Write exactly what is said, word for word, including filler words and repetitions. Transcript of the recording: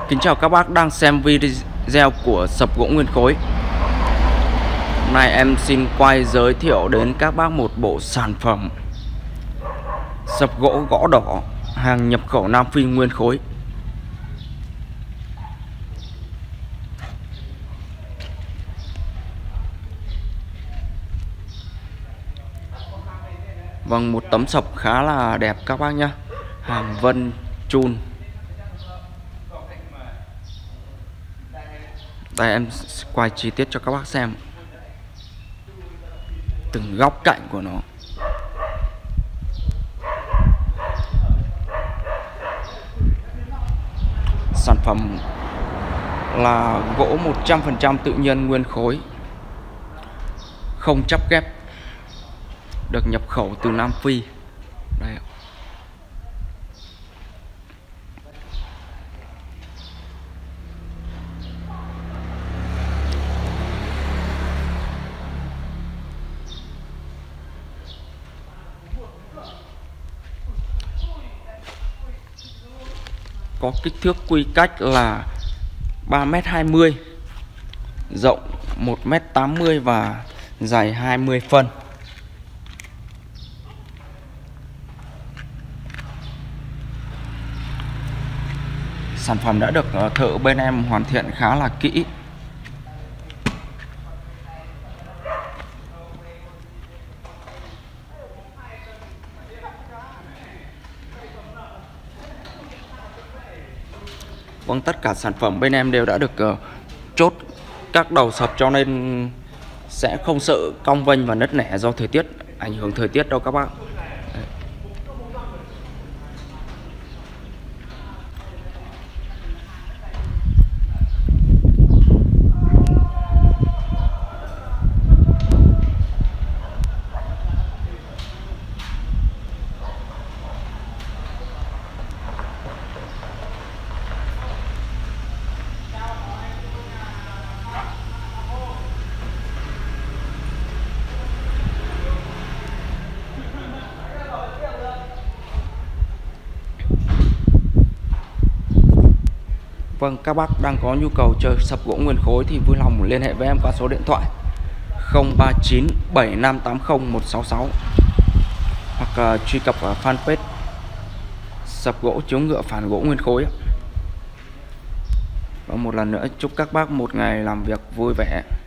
Kính chào các bác đang xem video của Sập Gỗ Nguyên Khối. Hôm nay em xin quay giới thiệu đến các bác một bộ sản phẩm sập gỗ gõ đỏ hàng nhập khẩu Nam Phi nguyên khối. Vâng, một tấm sập khá là đẹp các bác nhé. Hàng vân chun. Đây em quay chi tiết cho các bác xem từng góc cạnh của nó. Sản phẩm là gỗ một trăm phần trăm tự nhiên nguyên khối, không chắp ghép, được nhập khẩu từ Nam Phi. Đây. Có kích thước quy cách là ba mét hai mươi, rộng một mét tám mươi và dài hai mươi phân. Sản phẩm đã được thợ bên em hoàn thiện khá là kỹ. Vâng, tất cả sản phẩm bên em đều đã được uh, chốt các đầu sập, cho nên sẽ không sợ cong vênh và nứt nẻ do thời tiết, ảnh hưởng thời tiết đâu các bác. Đấy. Vâng, các bác đang có nhu cầu chơi sập gỗ nguyên khối thì vui lòng liên hệ với em qua số điện thoại không ba chín bảy năm tám không một sáu sáu hoặc uh, truy cập vào fanpage Sập Gỗ Chiếu Ngựa Phản Gỗ Nguyên Khối. Và một lần nữa chúc các bác một ngày làm việc vui vẻ.